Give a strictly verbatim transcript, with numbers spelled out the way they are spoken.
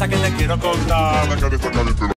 cosa que te quiero contar. Deja de sacar el